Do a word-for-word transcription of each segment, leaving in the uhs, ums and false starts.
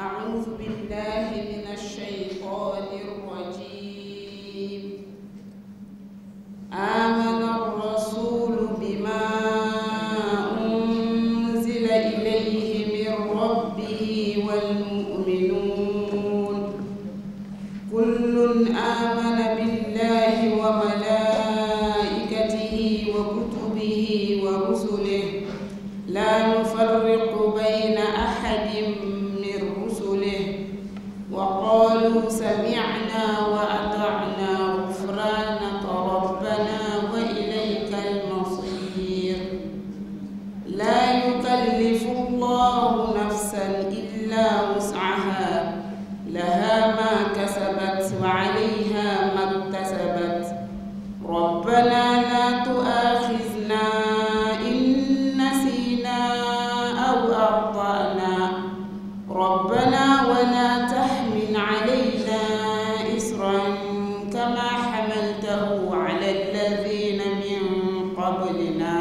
أعوذ بالله من الشيطان الرجيم. آمن الرسول بما أنزل إليه من ربه والمؤمنون كل آمن بالله وملائكته وكتبه ورسله لا نفرق بين أحد من رسله وقالوا سمعنا وأطعنا غفرانك ربنا وإليك المصير. لا يكلف الله نفسا إلا وسعها لها ما كسبت وعليها ما اكتسبت ربنا لا تؤاخذنا إن نسينا أو أخطأنا ربنا ولا تحمل علينا إصرا كما حملته على الذين من قبلنا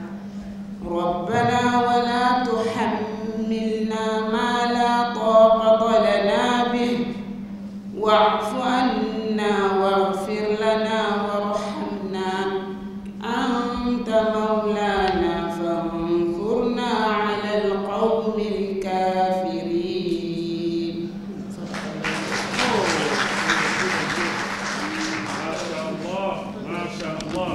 ربنا ولا تحملنا ما لا طاقة لنا به واعف عنا واغفر لنا وارحمنا أنت مولانا فانصرنا على القوم الكافرين. ما شاء الله ما شاء الله.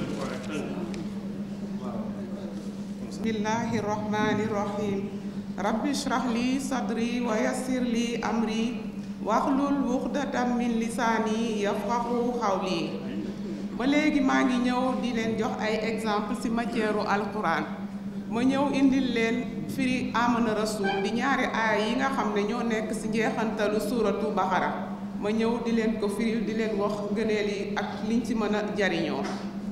بسم الله الرحمن الرحيم. رب اشرح لي صدري ويسر لي أمري واحلul uqdatam min lisaani yafqahu qawli. ba léegi maa ngi ñëw di leen jox ay exemple ci matière alquran. ma ñëw indil leen firi amana rasul di ñaari aay yi nga xam ne ñoo nekk ci njeexantalu suuratu Baqara. ma ñëw di leen ko firil di leen wax gëneel yi ak liñ ci mën a jariñoo.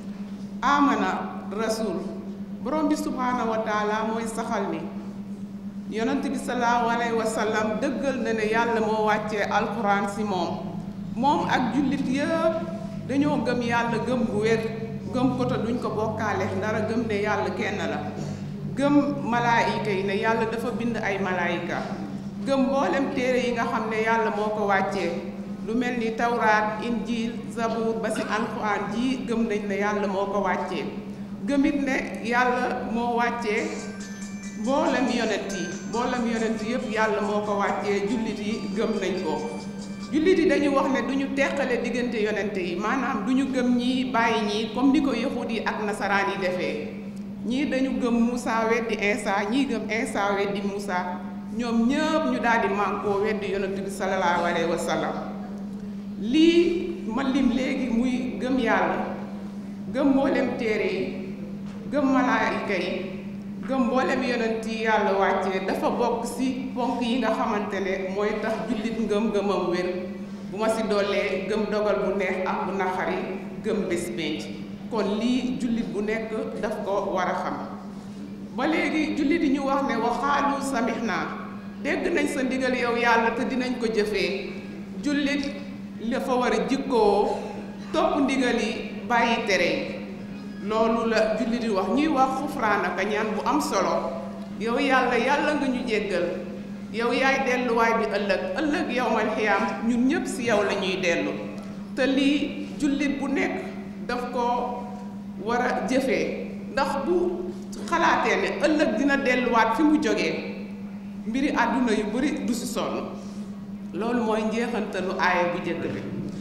amana rasul borom bi subhaanahu wa taala mooy saxal ni yonent bi sallallahu alayhi wa sallam dëggal na ne yàlla moo wàccee alquran ci moom moom ak jullit yëpp dañoo gëm yàlla gëm bu wér gëm ko te duñ ko bokkaale dara gëm ne yàlla kenn la gëm malaayika yi ne yàlla dafa bind ay malaayika gëm mboolem téere yi nga xam ne yàlla moo ko wàccee lu mel ni tawraat injiil zabuur ba ci alquran ji gëm nañ ne yàlla moo ko wàccee gëmit ne yàlla moo wàccee mboolem yonent yi mboolem yonent yëpp yàlla moo ko wàccee jullit yi gëm nañ ko jullit yi dañu wax ne duñu teqale diggante yonent yi maanaam duñu gëm ñii bàyyi ñii comme ni ko yahud yi ak nasaraan yi defee ñii dañu gëm Moussa weddi Insa ñii gëm Insa weddi Moussa ñoom ñëpp ñu daal di mànkoo weddi yonent bi sallallahu alayhi wa sallam lii ma lim léegi muy gëm yàlla gëm mboolem téere yi gëm malaayika yi gëm mboolem yonent yi yàlla wàccee dafa bokk ci ponk yi nga xamante ne mooy tax jullit ngëm-ngëmam wér bu ma ci dollee gëm dogal bu neex ak bu naqari gëm bés pénc kon lii jullit bu nekk daf ko war a xam ba léegi jullit yi ñu wax ne waxaalu samihna dégg nañ sa ndigal yow yàlla te dinañ ko jëfee jullit dafa war a jikkoo topp ndigal yi bàyyi tere yi loolu la jullit yi wax ñuy wax xufraanaka ñaan bu am solo yow yàlla yàlla nga ñu jéggal yow yaay delluwaay bi ëllëg ëllëg yawmal xiyaam ñun ñëpp ci yow la ñuy dellu te lii jullit bu nekk daf ko war a jëfee ndax bu xalaatee ne ëllëg dina delluwaat fi mu jógee mbiri àdduna yu bari du ci sonn loolu mooy njeexantalu aaya bu jëkk bi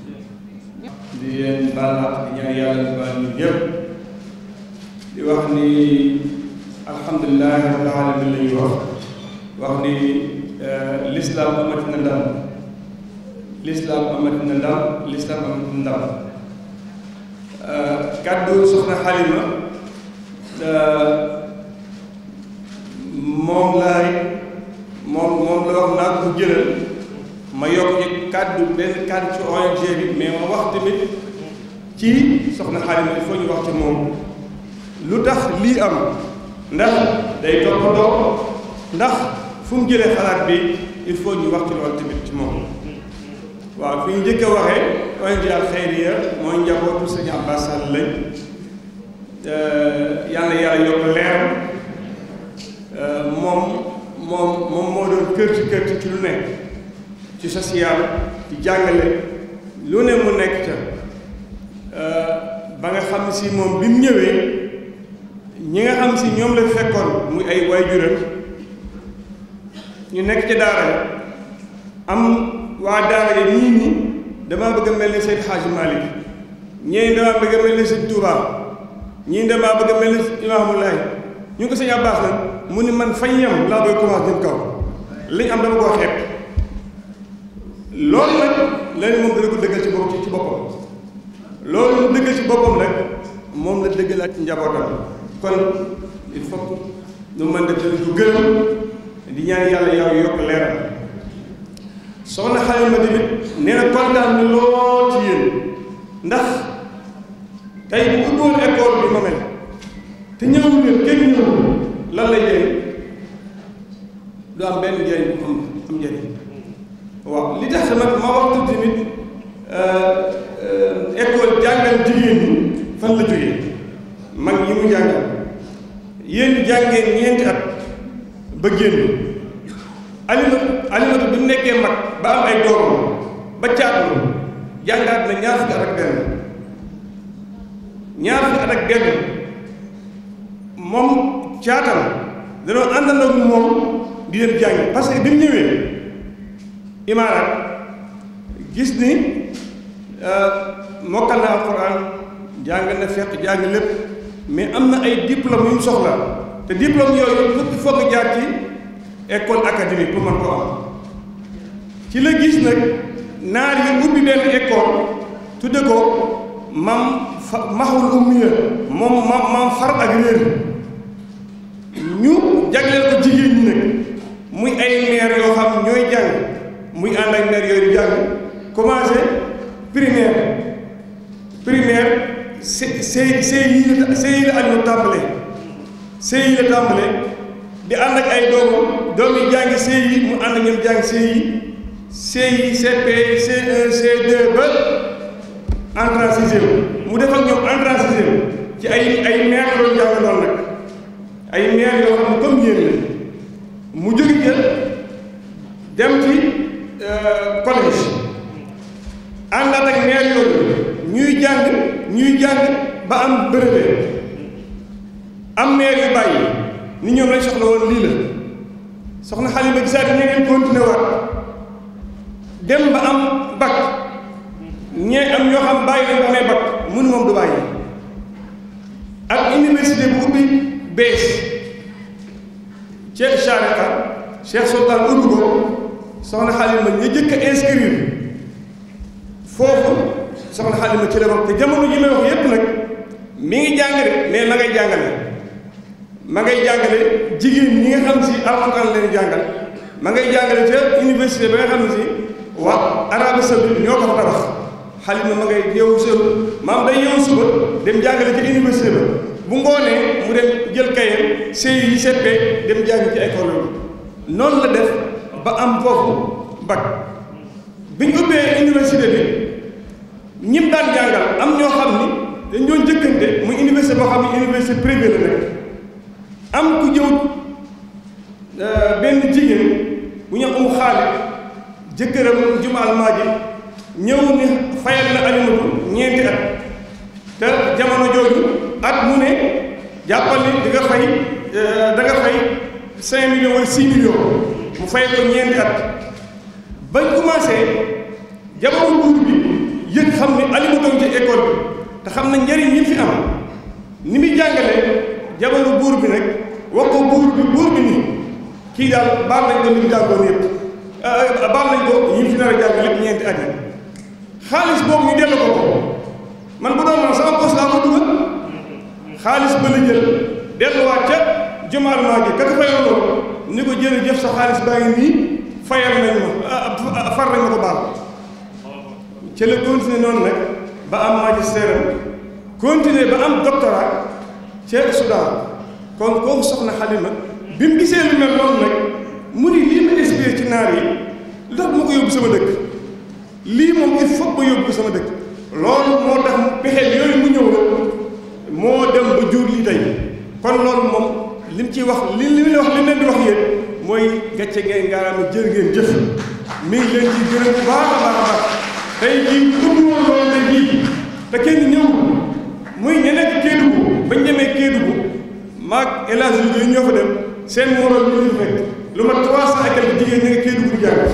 di leen baal ak di ñaan yàlla di baal ñun ñëpp di wax ni alhamdulilahi rabbil alamin la ñuy wax wax ni l'islam amati na ndam l'islam amati na ndam l'islam amati na ndam kàddu soxna Xalima moom laay moom moom la wax naa ko jëlal ma yokk ci kàddu benn kàddu ci O N G bi mais ma wax tamit ci soxna Xalima il faut ñu wax ci moom lu tax lii am ndax day toppatoo ndax fu mu jëlee xalaat bi il faut ñu wax ci loolu tamit ci moom waaw fi ñu njëkk a waxee O N G Al Khayriya mooy njabootu sëñ Abbas Sall lañ yàlla yàlla yokk leeram moom moom moom moo doon kër ci kër ci lu nekk ci social ci jàngale lu ne mu nekk ca ba nga xam si moom bi mu ñëwee ñi nga xam si ñoom la fekkoon muy ay waajuram ñu nekk ca daara am waa daara yi ñii ñi damaa bëgg a mel ni Seydi Hadji Malick ñii damaa bëgg a mel ni Sëñ Touba ñii damaa bëgg a mel ni Imaamu Laay ñu ngi ko Sëñ Abbas nag mu ni man fañ yam laa doy commencé jëm kaw liñ am dama koo xeeb loolu nag la ni moom dana ko dëggal ci bopp ci boppam loolu mu dëggal ci boppam nag moom la dëggalaat ci njabootam kon il faut nu mën def dañ ko gërëm di ñaan yàlla yow yokk leeral soxna Xalima tamit nee na kontaan ni lool ci yéen ndax tey bu ubboon école bi ma mel te ñëwul leen kenn ñëwul lan lay jëriñ du am benn njëriñ bu am am njëriñ waaw li tax nag ma wax tuuti tamit école jàngal jigéen ñi fan la jógee mag yi mu jàngal yéen jàngeen ñeenti at ba génn alimatu alimatu bi mu nekkee mag ba am ay doomam ba caatlu jàngaat na ñaar fukki at ak benn ñaar fukki at ak benn moom caatam danoo àndandoo ak moom di leen jàng parce que bi mu ñëwee imaaraat gis ni mokkal na alquran jàng na fekk jàng lépp mais am na ay diplôme yu mu soxla te diplôme yooyu il faut que jaar ci école académique pour mën koo am ci la gis nag naar yi ubbi benn école tudde ko mam fa maxul ummiya moom mam mam far ak réer ñu jagleel ko jigéen ñi nag muy ay maire yoo xam ñooy jàng muy ànd ak maire yooyu di jàng commencé primaire primaire c c c yi la c yi la ak ñu tàmbale c yi la tàmbale di ànd ak ay doomu doom yi jàngi C I mu ànd ak ñoom jàngi C I C I C P C un C deux ba entrée en sixième mu def ak ñoom entrée en sixième ci ay ay maire la doon jàng lool nag ay maire yoo xam ne comme yéen la mu jóge jël dem ci collège àndaat ak maire yooyu ñuy jàng ñuy jàng ba am brevet am maire yu bàyyi ni ñoom lañ soxla woon lii la soxna Xalima gisaat ne ngeen continué waat dem ba am bac ñee am ñoo xam bàyyi lañ ko amee bac mun moom du bàyyi ak université bu ubbi bees Cheikh Charika Cheikh Sultan ubbi ko soxna Xalima ñu jëkk a inscrire foofu soxna Xalima ci la wax te jamono ji may wax yépp nag mi ngi jàngale mais ma ngay jàngale ma ngay jàngale jigéen ñi nga xam si alxuraan leen jàngal ma ngay jàngale ca université ba nga xam ne si waa Arabie Saoudite ñoo ko fa tabax Xalima ma ngay yeewu suba maam day yeewu suba dem jàngale ca université ba bu ngoonee mu dem jël kayam C I C P dem jàng ci école yi noonu la def ba am foofu bac bi ñu ubbee université bi ñim daan jàngal am ñoo xam ni dañ doon jëkkante muy université boo xam ne université privée la nekk am ku jëw benn jigéen bu ñu am xaalis jëkkëram jumaal maa ji ñëw ni fayal na Alimatu ñeenti at te jamono jooju at mu ne jàppal ni di nga fay da nga fay cinq millions wala six millions mu fay ko ñeenti at bañ commencé jamono buur bi yëg xam ne Alimatu ci école bi te xam na njëriñ yi fi am ni muy jàngalee jamono buur bi nag wax ko buur bi buur bi nii kii daal baal nañ ko li mu jàngoon yëpp baal nañ ko yi fi nar a jàng lépp ñeenti at yi xaalis boobu ñu dellu ko ko man bu doon man sama poste laa ko dugal xaalis ba la jël delluwaat ca jumaal maa gi ka ko fayoon loolu ni ko jërëjëf sa xaalis baa ngi nii fayal nañ ma far nañ ma ko baal ca la continuer noonu nag ba am magistère continuer ba am doctorat ca Soudan kon kooku soxna Xalima bi mu gisee lu mel noonu nag mu ni lii ma inspiré ci naar yi lu tax ma ko yóbbu sama dëkk lii moom il faut ma yóbbu sama dëkk loolu moo tax pexeel yooyu mu ñëw la moo dem ba jur lii tey kon loolu moom li mu ciy wax li li mu wax li leen di wax yéen mooy gàcce ngeen ngaaraama jër ngeen jëf mi ngi leen ci gërëm bu baax a baax a baax tey jii bëgg woon loolu tey jii te kenn ñëw muy ña nekk Kédougou bañ demee Kédougou maag El Hadj Louga yi ñoo fa dem seen morom ñu ñu fekk lu ma trois cent et quelques jigéen ña nga Kédougou jàng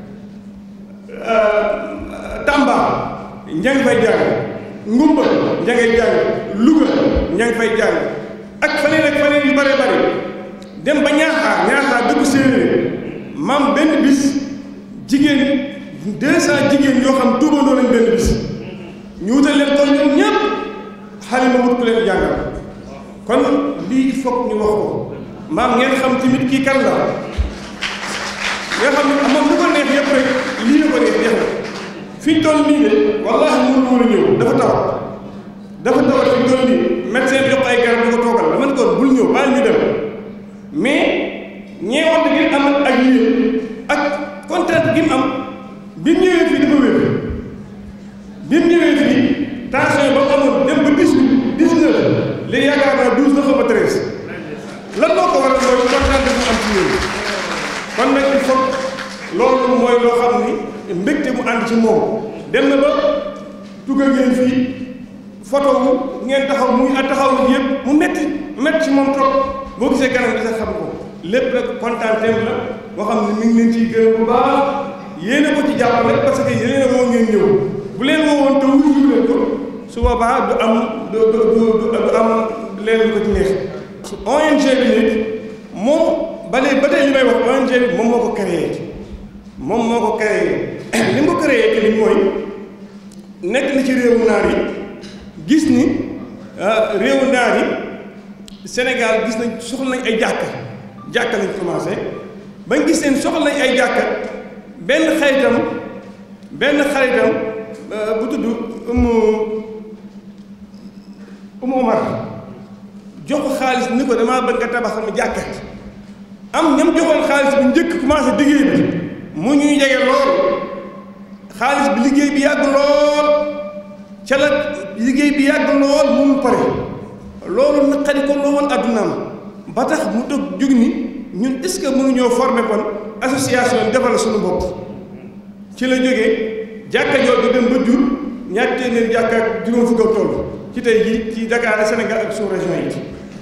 Tamba ña ngi fay jàng Ngumba ña ngay jàng Louga ña ngi fay jàng ak faneen ak faneen yu bare bare dem ba ñaaxaar ñaaxaar dëkk séeréer maam benn bis jigéen deux cent jigéen yoo xam tuubandoo nañ benn bis ñu wutal leen tool ñoom ñëpp xale ma wut ku leen jàngal kon lii il faut ñu wax ko maam ngeen xam tamit kii kan la nga xam ne moom lu ko neex yëpp rek lii la ko neex jeex na fi ñu toll nii de wallaahi mënu woon a ñëw dafa tawat dafa tawat fi ñu toll nii médecin bi jox ay garab di ko toogal dama ne ko bul ñëw baal ñu dem mais ñeewante gi am ak yéen ak contrainte gi mu am bi mu ñëwee fii dafa wér bi mu ñëwee fii tension yi ba mu amoon dem ba dix dix neuf léegi yaakaar naa douze na xama treize lan moo ko waral mooy contrainte bu am ci yéen kon nag il faut loolu mooy loo xam ni mbégte mu ànd ci moom dem na ba tugga ngeen fii photo wu ngeen taxaw muy a taxaw yëpp mu metti metti ci moom trop boo gisee kanam bi sax xam ko lépp rek kontaanteem la boo xam ne mi ngi leen ciy gërëm bu baax yéene ko ci jàpp rek parce que yéene moo ngeen ñëw bu leen woowoon te wuyu leen ko su boobaa du am du du du am leen lu ko ci neex O N G bi nit moom ba léegi ba tey li may wax O N G bi moom moo ko créé moom moo ko créé li mu ko créé que ni mooy nekk na ci réewu naar yi gis ni réewu naar yi Sénégal gis nañ soxla nañ ay jàkka jàkka lañ commencé bañ gis seen soxla nañ ay jàkka benn xaritam benn xaritam bu tudd umu umu Omar jox ko xaalis ni ko damaa bëgg nga tabaxal ma jàkka am ñam joxoon xaalis bi njëkk commencé liggéey bi mu ñuy jege lool xaalis bi liggéey bi yàgg lool ca la liggéey bi yàgg lool mu mu pare loolu naqari ko lool addunaam ba tax mu toog jóg ni ñun est-ce que mënuñoo former kon association defal suñu bopp ci la jógee jàkka jooju dem ba jur ñaar téeméer jàkka ak juróom fukk ak toll ci tey jii ci Dakar Sénégal ak sous-région yi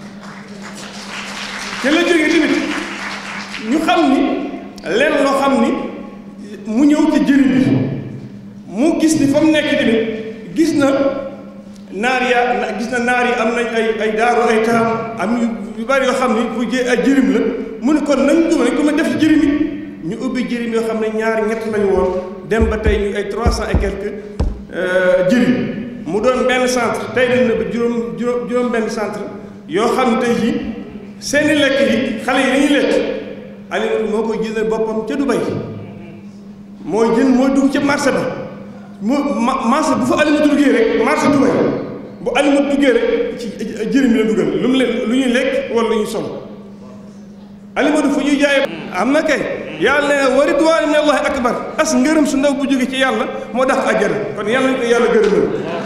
ci la jógee tamit ñu xam ni leen loo xam ni mu ñëw ci jëriñ bi mu gis ni fa mu nekk tamit gis na naar ya gis na naar yi am nañ ay ay daaru ay taam am yu bari yoo xam ni bu jë ay jërim la mu ne kon nañ ko ko ma def ci jërim yi ñu ubbi jërim yoo xam ne ñaar ñett lañu woon dem ba tey ñu ay trois cent et quelques jërim mu doon benn centre tey dañ na ba juróom juróom juróom benn centre yoo xam ne tey jii seeni lekk yi xale yi dañuy lekk Aliou moo koy jëndal boppam ca Dubaï mooy jën mooy dugg ca marché ba mu marché bu fa Aliou duggee rek marché Dubaï bu Aliou duggee rek ci jërim la dugal lu mu leen lu ñuy lekk wala lu ñuy sol Aliou fu ñuy jaay am na kay yàlla ne wa ridwaanu minallaahi akbar as ngërëm su ndaw bu jóge ci yàlla moo tax àjjana kon yàlla nañu ko yàlla gërëmal.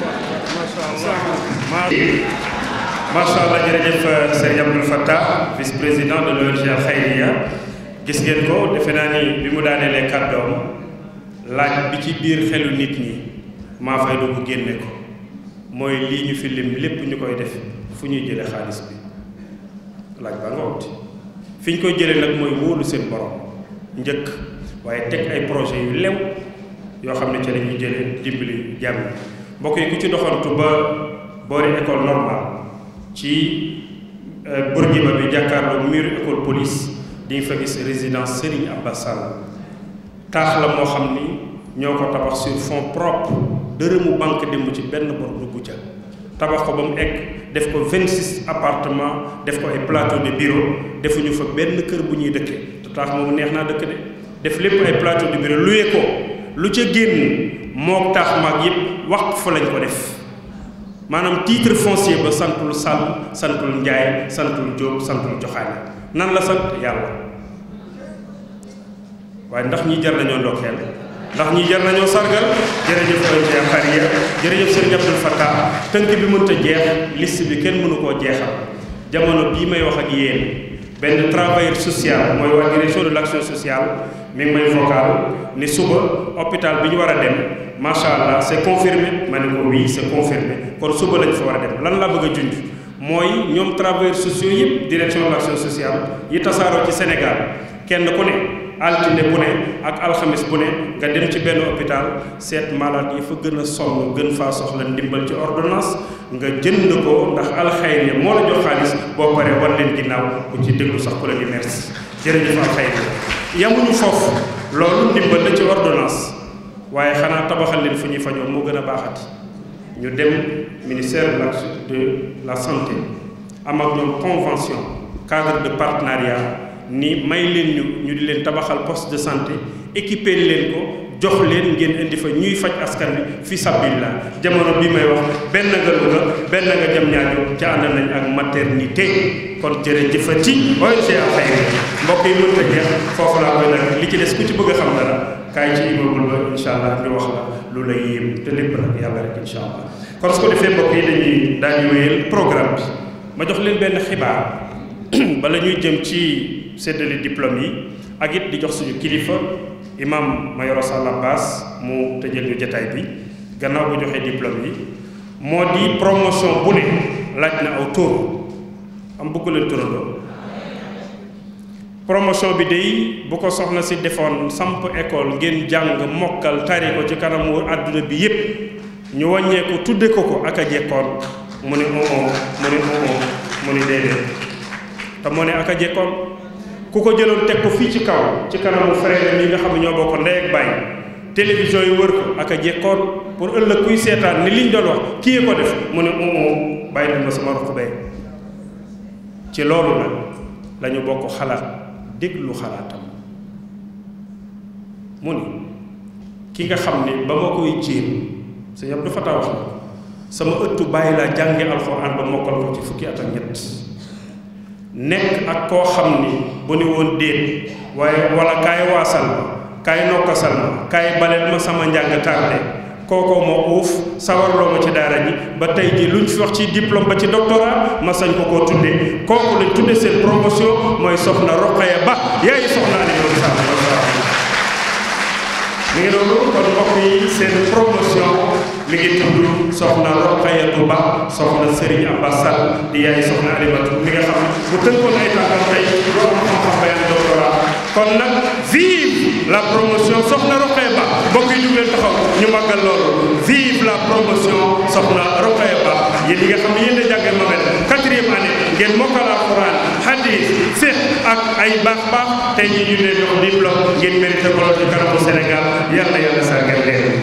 macha allah jërëjëf Serigne Abdoul Fattah vice président de l'O N G Al Khayriya gis ngeen ko defe naa ni bi mu daaneelee kàddoom laaj bi ci biir xelu nit ñi maa fay dugg génne ko mooy lii ñu fi lim lépp ñu koy def fu ñuy jële xaalis bi laaj ba nga wuti fi ñu koy jëlee nag mooy wóolu seen borom njëkk waaye teg ay projet yu lew yoo xam ne ci la ñuy jëlee dimbali jàmm mbokk yi ku ci doxantu ba boori école normale ci Bourguiba bi jàkkaarloo mur école police di nga fa gis résidence Serigne Abbas Sall taax la moo xam ni ñoo ko tabax sur fonds propre dërëmu banque démb ci benn bor dugg ca tabax ko ba mu egg def ko vingt-six appartements def ko ay plateau de bureau defuñu fa benn kër bu ñuy dëkke te taax moomu neex naa dëkk de def lépp ay plateau de bureau luye ko lu ca génn mook taax maag yépp waqf fa lañ ko def maanaam titre foncier ba santul Sall santul Njaay santul Jóob santul Joxaane nan la sant yàlla waaye ndax ñi jar nañoo ndokkeel ndax ñi jar nañoo sargal jërëjëf O N G Al Khayriya jërëjëf Serigne Abdoul Fattah tënk bi mënta jeex liste bi kenn mënu koo jeexal jamono bii may wax ak yéen benn travailleur social mooy waa direction de l'action sociale mi ngi may vocal ni suba hôpital bi ñu war a dem macha allah c'est confirmé ma ne ko oui c'est confirmé kon suba lañ fa war a dem lan la bëgg a junj mooy ñoom travailleurs sociaux yëpp direction de l'action sociale yi tasaaroo ci Sénégal kenn ku ne altine bu ne ak alxamis bu ne nga dem ci benn hôpital seet malade yi fa gën a sonn gën faa soxla ndimbal ci ordonnance nga jënd ko ndax alxayriya moo la jox xaalis boo paree war leen ginnaaw ku ci déglu sax ku la di merci jërëjëf alxayriya yamuñu foofu loolu ndimbal la ci ordonnance waaye xanaa tabaxal leen fu ñuy fajoon moo gën a baaxati ñu dem ministère de la santé am ak ñoom convention cadre de partenariat ni may leen ñu ñu di leen tabaxal poste de santé équipé leen ko jox leen ngeen indi fa ñuy faj askan bi fi sabilillah jamono bi may wax benn nga Louga benn nga jam ñaajo ca ànd nañ ak maternité kon jërëjëfati O N G Al-Khayriya mbokk yi mën ta jeex foofu laa koy nag li ci des ku ci bëgg a xam dara kaay ci immeuble ba insha allah ñu wax la lu la yéem te lépp nag yàlla rek insha allah kon su ko defee mbokk yi dañuy daañu wéyal programme bi ma jox leen benn xibaar bala ñuy jëm ci séddale diplôme yi ak it di jox suñu kilifa imam Mayoro Sall Abbas mu tëjël ñu jataay bi gannaaw bu joxee diplôme yi moo di promotion bu ne laaj na aw tur am bëgg leen turandoo promotion bi day bu ko soxna si defoon samp école ngeen jàng mokkal tari ko ci kanamu àdduna bi yépp ñu wàññeeku tudde ko ko ak a jekkoon mu ne oo mu ne oo mu ne déedéet te mu ne ak a jekkoon ku ko jëloon teg ko fii ci kaw ci kanamu frère yi nga xam ne ñoo bokk ndey ak baay télévision yi wër ko ak a jekkoon pour ëllëg kuy seetaan ni liñ doon wax kii ko def mu ne oo bàyyi leen ma sama roq bay ci loolu nag la ñu bokk xalaat déglu xalaatam mu ni ki nga xam ne ba ma koy jéem sa yam dafa taw wax sama ëttu bàyyi laa jànge alxuraan ba mokkal ko ci fukki at ak ñett nekk ak koo xam ni bu ni woon déet waaye wala kaay waasal ma kaay nokkasal ma kaay baleel ma sama njàng tardé kookoo ma uuf sawarloo ma ci daara ji ba tey ji luñ fi wax ci diplôme ba ci doctorat ma sañ ko koo tudde kooku lañ tudde seen promotion mooy soxna Roqaya Ba yaay soxna Aliou Sall mi ngi noonu kon mbokk yi seen promotion mi ngi tudd soxna Roqayatu Ba soxna Serigne Abbas Sall di yaay soxna Alimatu mi nga xam bu tënkoon ay tànkam tey loo am xam-xam bayaan doctorat kon nag vive la promotion soxna Roqaya Ba mbokk yi jug leen taxaw ñu màggal loolu vive la promotion soxna Roqaya Ba yéen ñi nga xam ne yéen a jàngee ma mel quatrième année ngeen mokkal alquran hadith fiqh ak ay baax baax tey ñi ñu leen jox diplôme ngeen mérité ko ci kanamu Sénégal yàlla yàlla sargal leen.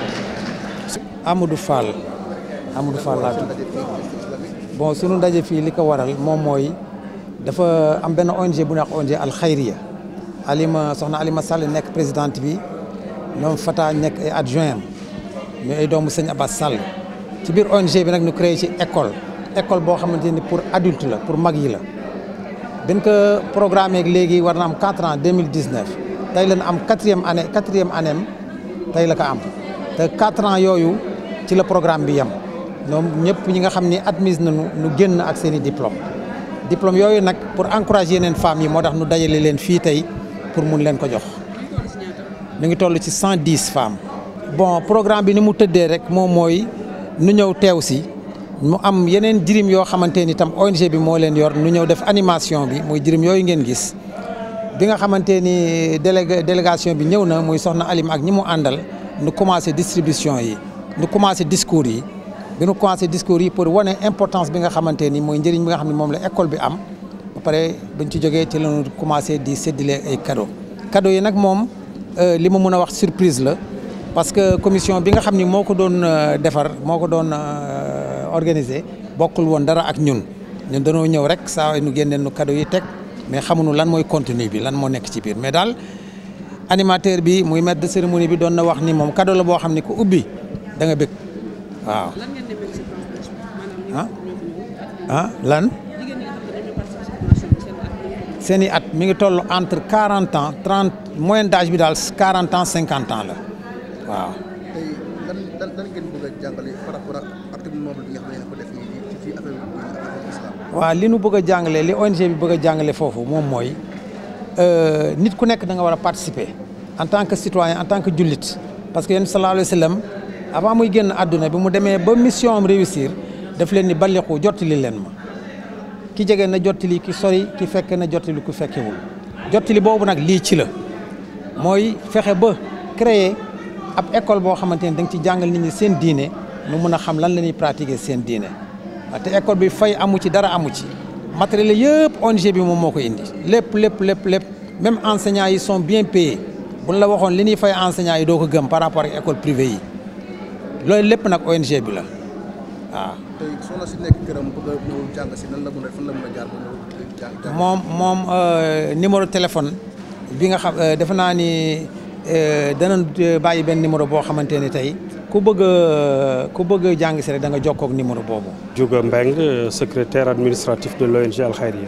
Amadou Fall Amadou Fall laa tudd bon sunu ndaje fii li ko waral moom mooy dafa am benn O N G bu ñuy wax O N G Al-Khayriya Alima soxna Alima Sall nekk présidente bi ñoom Fata nekk ay adjoint am ñu ay doomu sëñ Abbas Sall ci biir O N G bi nag ñu créé ci école école boo xamante ni pour adulte la pour mag yi la dañ ko programmé ak léegi war na am quatre ans deux mille dix-neuf tey la am quatrième année quatrième année tey la ko am te quatre ans yooyu ci la programme bi yem ñoom ñëpp ñi nga xam ni admise nañu nu génn ak seen i diplôme diplôme yooyu nag pour encourager yeneen femmes yi moo tax nu dajale leen fii tey pour mun leen ko jox ñu ngi toll ci cent dix femmes. bon programme bi ni mu tëddee rek moom mooy nu ñëw teew si mu am yeneen jirim yoo xamante ni tam O N G bi moo leen yor nu ñëw def animation bi muy jirim yooyu ngeen gis bi nga xamante ni délég délégation bi ñëw na muy soxna Alim ak ñi mu àndal nu commencé distribution yi nu commencé discours yi bi nu commencé discours yi pour wane importance bi nga xamante ni mooy njëriñ bi nga xam ne moom la école bi am ba pare buñ ci jógee ci lañu commencé di séddale ay cadeau cadeau yi nag moom li ma mën a wax surprise la parce que commission bi nga xam ni moo ko doon defar moo ko doon organiser bokkul woon dara ak ñun ñun dañoo ñëw rek saa nu génneel nu cadeau yi teg mais xamuñu lan mooy contenu bi lan moo nekk ci biir mais daal animateur bi muy maître de cérémonie bi doon na wax ni moom cadeau la boo xam ni ku ubbi da nga bëgg waaw. ah ah lan. seen i at mi ngi toll entre quarante ans trente moyenne d'âge bi daal quarante ans cinquante ans la waaw. tey lan lan lan ngeen bëgg a jàngale par rapport ak acte bi moom bi nga xam ne ko def nii ci affaire islam. waaw li nu bëgg a jàngale li O N G bi bëgg a jàngale foofu moom mooy nit ku nekk da nga war a participer en tant que citoyen en tant que jullit parce que yéen sallallahu alayhi wa sallam avant muy génn àdduna bi mu demee ba mission am réussir daf leen ni balliqu jottali leen ma ki jege na jottali ki sori ki fekk na jottali ku fekkewul jottali boobu nag lii ci la mooy fexe ba créer ab école boo xamante ne da nga ci jàngal nit ñi seen diine nu mun a xam lan la ñuy pratiquer seen diine te école bi fay amu ci dara amu ci matériel yëpp O N G bi moom moo ko indi lépp lépp lépp lépp même enseignants yi sont bien payés buñ la waxoon li ñuy fay enseignants yi doo ko gëm par rapport ak école privée yi loolu lépp nag O N G bi la waaw. tey soxna si nekk këram bëgg a ñëw jàng si nan la mën a fan la mën a jaar ba ñëw jàng. moom moom numéro téléphone bi nga xam defe naa ni danañ bàyyi benn numéro boo xamante ni tey ku bëgg ku bëgg jàng si rek da nga jokkoo ak numéro boobu. Djouga Mbeng, secrétaire administratif de l'O N G Al Khayriya.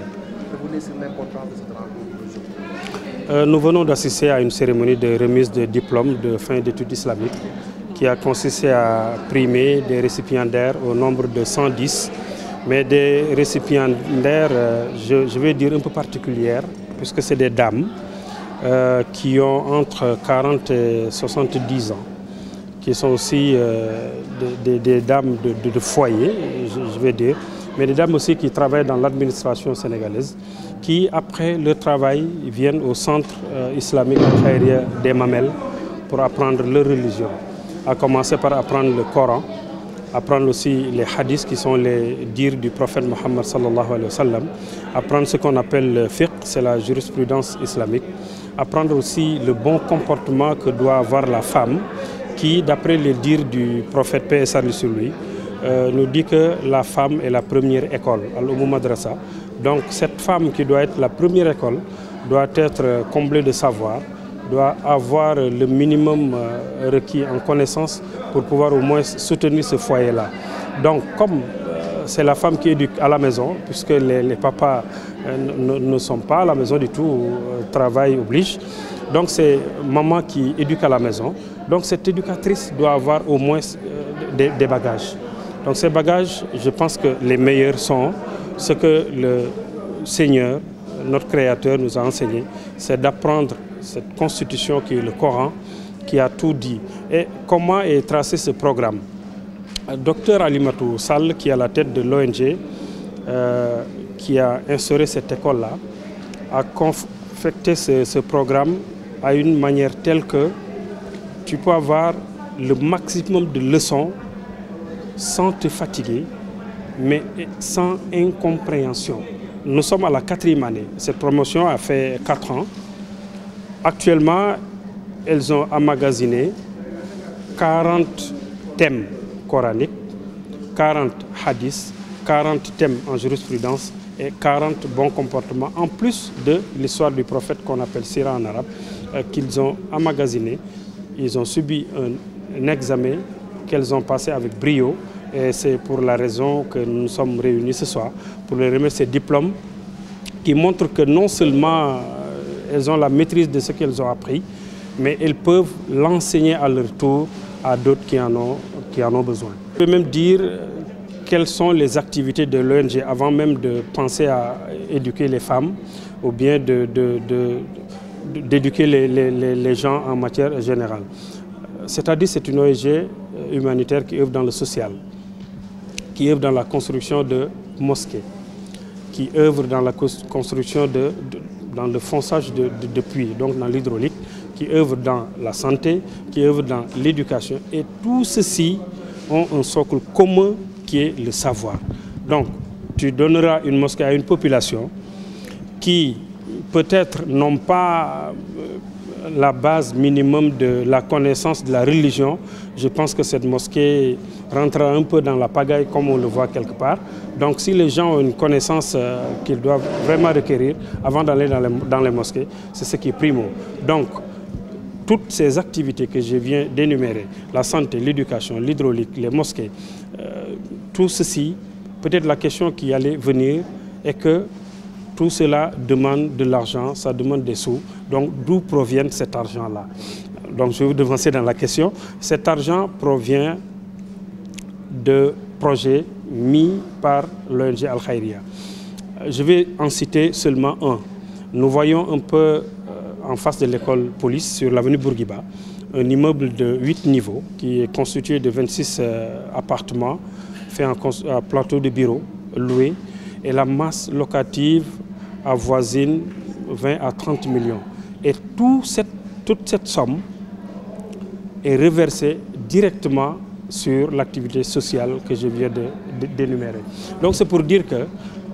Euh, nous venons d'assister à une cérémonie de remise de diplôme de fin d'études islamiques qui a consisté à primer des récipiendaires au nombre de cent dix, mais des récipiendaires, euh, je, je vais dire un peu particulières, puisque c'est des dames euh, qui ont entre quarante et soixante-dix ans, qui sont aussi euh, des, des, des dames de, de, de foyer, je, je vais dire, mais des dames aussi qui travaillent dans l'administration sénégalaise, qui, après le travail, viennent au centre euh, islamique Al Khayriya des Mamelles pour apprendre leur religion. À commencer par apprendre le Coran, apprendre aussi les hadiths qui sont les dires du prophète Mohammed sallallahu alayhi wa sallam, apprendre ce qu'on appelle le fiqh, c'est la jurisprudence islamique, apprendre aussi le bon comportement que doit avoir la femme, qui, d'après les dires du prophète paix et salut sur lui, euh, nous dit que la femme est la première école, Al-Umm Madrasa. Donc cette femme qui doit être la première école doit être comblée de savoir, doit avoir le minimum euh, requis en connaissance pour pouvoir au moins soutenir ce foyer-là. Donc comme euh, c'est la femme qui éduque à la maison, puisque les, les papas euh, ne sont pas à la maison du tout, euh, travail oblige, donc c'est maman qui éduque à la maison. Donc cette éducatrice doit avoir au moins euh, des, des bagages. Donc ces bagages, je pense que les meilleurs sont ce que le Seigneur, notre Créateur, nous a enseigné, c'est d'apprendre cette constitution qui est le Coran, qui a tout dit. Et comment est tracé ce programme? Docteur Alimatou Sall, qui est à la tête de l'O N G, euh, qui a instauré cette école-là, a confecté ce, ce programme à une manière telle que tu peux avoir le maximum de leçons sans te fatiguer, mais sans incompréhension. Nous sommes à la quatrième année. Cette promotion a fait quatre ans. Actuellement, elles ont emmagasiné quarante thèmes coraniques, quarante hadiths, quarante thèmes en jurisprudence et quarante bons comportements, en plus de l'histoire du prophète qu'on appelle Sira en arabe, euh, qu'ils ont emmagasiné. Ils ont subi un, un examen qu'elles ont passé avec brio. Et c'est pour la raison que nous sommes réunis ce soir, pour leur remettre ces diplômes qui montrent que non seulement elles ont la maîtrise de ce qu'elles ont appris, mais elles peuvent l'enseigner à leur tour à d'autres qui en ont, qui en ont besoin. Je peux même dire quelles sont les activités de l'O N G avant même de penser à éduquer les femmes ou bien de, de, de, d'éduquer les, les, les gens en matière générale. C'est-à-dire c'est une O N G humanitaire qui œuvre dans le social, qui œuvre dans la construction de mosquées, qui œuvre dans la construction de, de dans le fonçage de, de, de puits, donc dans l'hydraulique, qui œuvre dans la santé, qui œuvre dans l'éducation. Et tout ceci ont un socle commun qui est le savoir. Donc, tu donneras une mosquée à une population qui peut-être n'ont pas la base minimum de la connaissance de la religion. Je pense que cette mosquée rentrera un peu dans la pagaille comme on le voit quelque part. Donc si les gens ont une connaissance euh, qu'ils doivent vraiment requérir avant d'aller dans les, dans les mosquées, c'est ce qui est primo. Donc toutes ces activités que je viens d'énumérer, la santé, l'éducation, l'hydraulique, les mosquées, euh, tout ceci, peut-être la question qui allait venir est que tout cela demande de l'argent, ça demande des sous. Donc d'où provient cet argent-là? Donc je vais vous devancer dans la question. Cet argent provient de projets mis par l'O N G Al Khayriya. je vais en citer seulement un. Nous voyons un peu euh, en face de l'école police sur l'avenue Bourguiba, un immeuble de huit niveaux qui est constitué de vingt-six euh, appartements faits en plateau de bureaux loués et la masse locative avoisine vingt à trente millions. Et tout cette, toute cette somme est reversée directement sur l'activité sociale que je viens de, de, d'énumérer. Donc c'est pour dire que euh,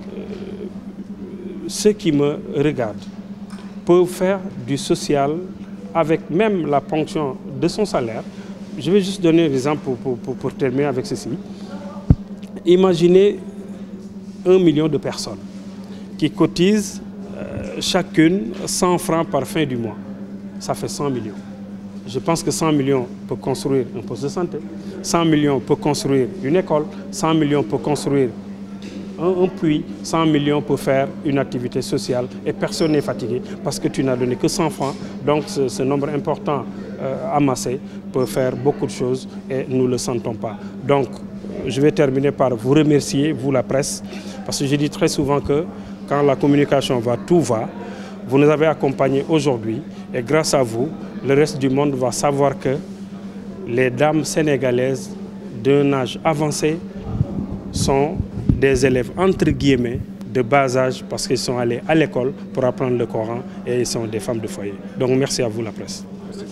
ceux qui me regardent peuvent faire du social avec même la ponction de son salaire. Je vais juste donner un exemple pour, pour, pour, pour terminer avec ceci. Imaginez un million de personnes qui cotisent euh, chacune cent francs par fin du mois. Ça fait cent millions. Je pense que cent millions peut construire un poste de santé, cent millions peut construire une école, cent millions peut construire un, un puits, cent millions peut faire une activité sociale et personne n'est fatigué parce que tu n'as donné que cent francs. Donc ce, ce nombre important euh, amassé peut faire beaucoup de choses et nous ne le sentons pas. Donc je vais terminer par vous remercier, vous la presse, parce que je dis très souvent que quand la communication va, tout va. Vous nous avez accompagnés aujourd'hui et grâce à vous, le reste du monde va savoir que les dames sénégalaises d'un âge avancé sont des élèves entre guillemets de bas âge parce qu'ils sont allés à l'école pour apprendre le Coran et ils sont des femmes de foyer. Donc merci à vous la presse.